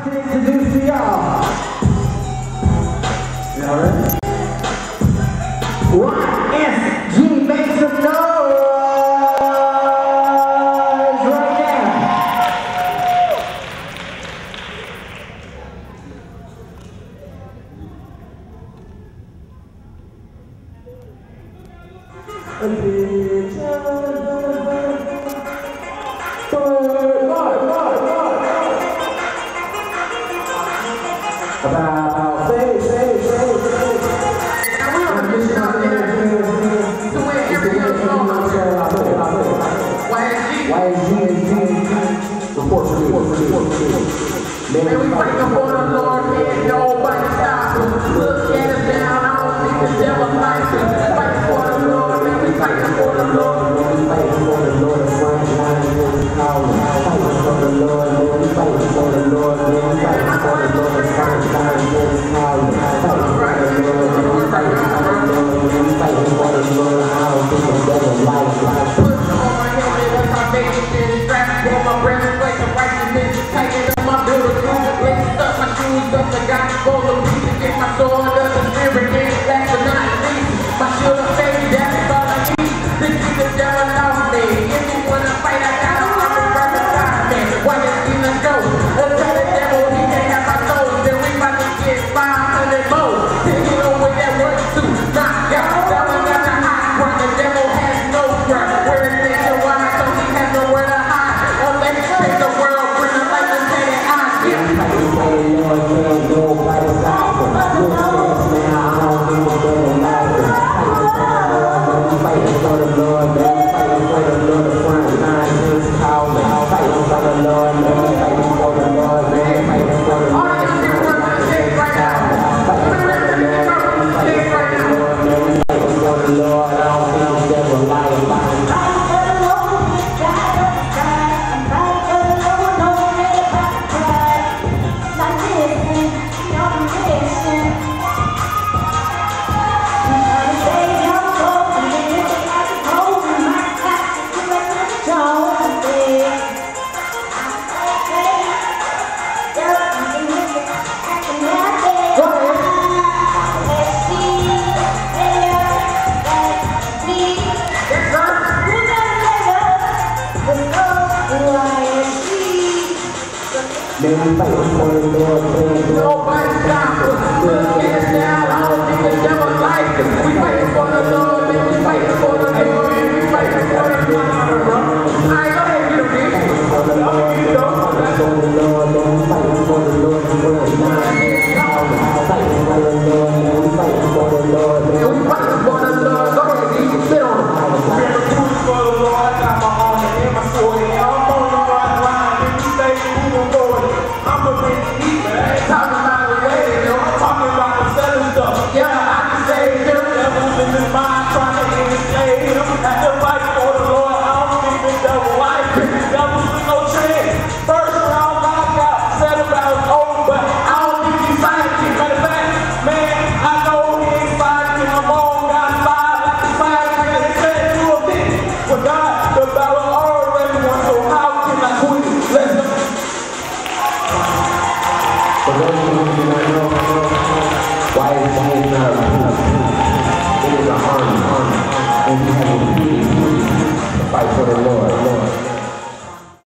to introduce to y'all. Y'all ready? YSG, make some noise right now. About say. Man, we fighting for the Lord, man, nobody stop us. Look at us down, I don't think the devil likes us. Fighting for the Lord, man, we fighting for the Lord. We fighting for the Lord, the front line is calling. Fighting for the Lord, man, we fighting for the Lord, man, we fighting for the Lord, the front line is calling. Fighting for the Lord, man, we fighting for the Lord, man, we fighting for the Lord, I don't think the devil likes us. Put on my helmet, that's my baby, strapped for my breastplate, the righteousness, tighten up my building. Laced up my shoes up the gospel of peace. Get my sword of the spirit, get back to not least. My shield of faith, that's all I need. This is the devil off me. If you wanna fight, I got a fucking right beside me. Why you see us go? Let's tell the devil he can't have my soul. Then we about to get 500 more. Take it over that work too. Knock out. That one got the hot run. The devil has no ground. Where is it? So why I thought he has nowhere to hide. Oh, let's take the world, bring it like the same eye. Fighting for the Lord, man, nobody stops us. Look at us now, I don't think the devil likes us. Fighting for the Lord, man, we fighting for the Lord, the front line is calling. Fighting for the Lord, man, we fighting for the Lord, man, we fighting for the Lord, the front line is calling. Fighting for the Lord, man, we fighting for the Lord, man, we fighting for the Lord, I don't think the devil likes us. Man, we fighting for the Lord, man, nobody stop us.